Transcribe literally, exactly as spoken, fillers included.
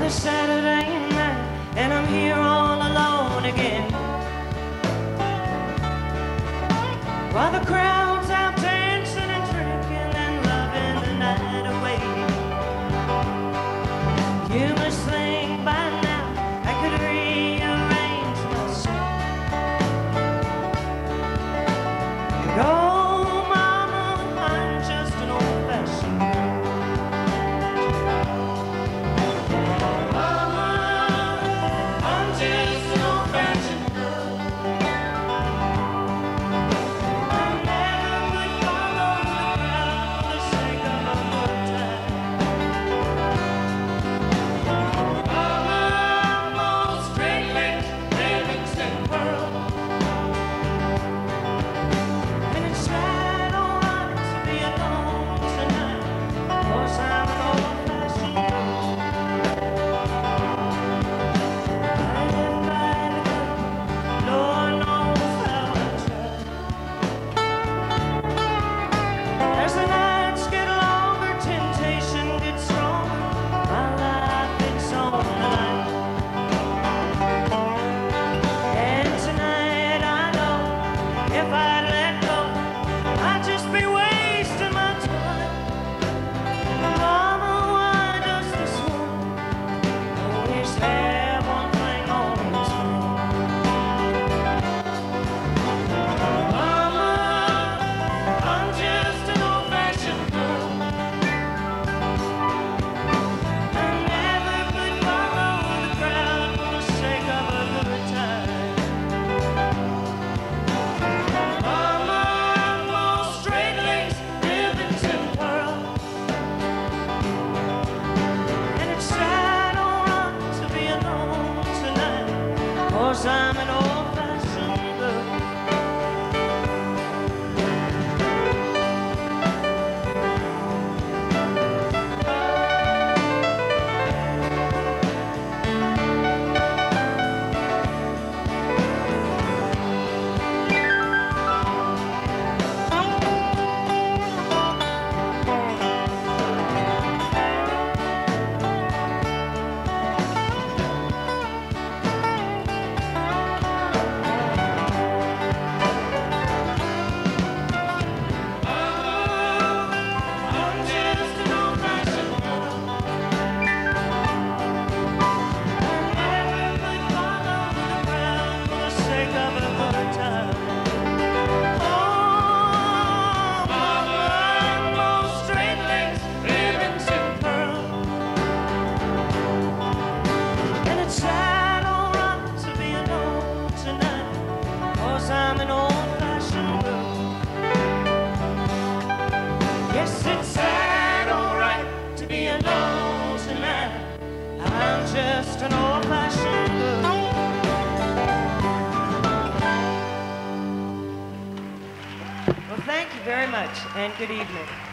Saturday night, and I'm here all alone again. While the crowd's out dancing and drinking and loving the night away. You must think by now I could rearrange my song. Oh, mama, I'm just an old-fashioned girl. I'm an old-fashioned girl. I'm an old-fashioned girl. Yes, it's sad, alright, to be alone tonight. I'm just an old-fashioned girl. Well, thank you very much, and good evening.